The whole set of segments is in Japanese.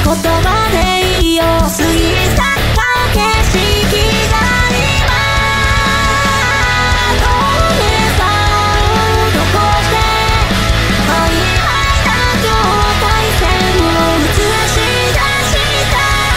葉でいいよ。過ぎ去った景色が今透明さを残して曖昧な境界線を映し出した。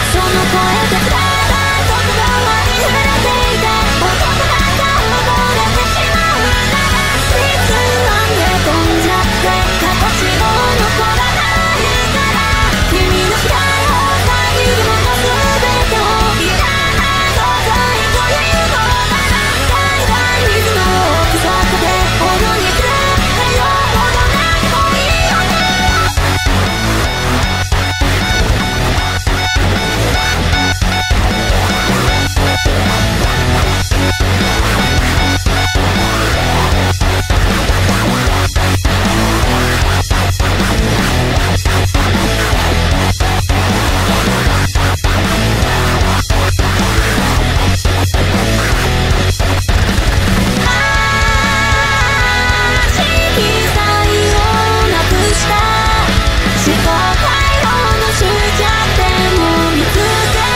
その声でただ外側に触れていて音が溺れてしまうならいつまで飛んじゃって形も残らないから君の視界を遮るもの全てをいらない存在というのなら海外水の大きさで踊り狂ってよほど何もいいよね。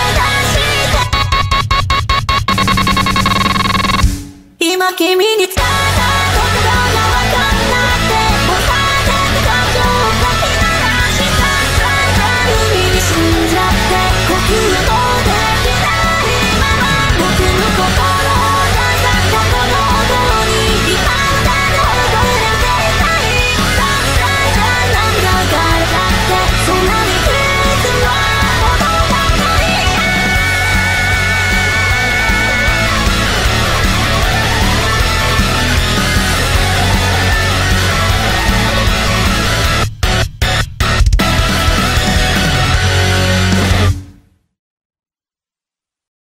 今君に伝え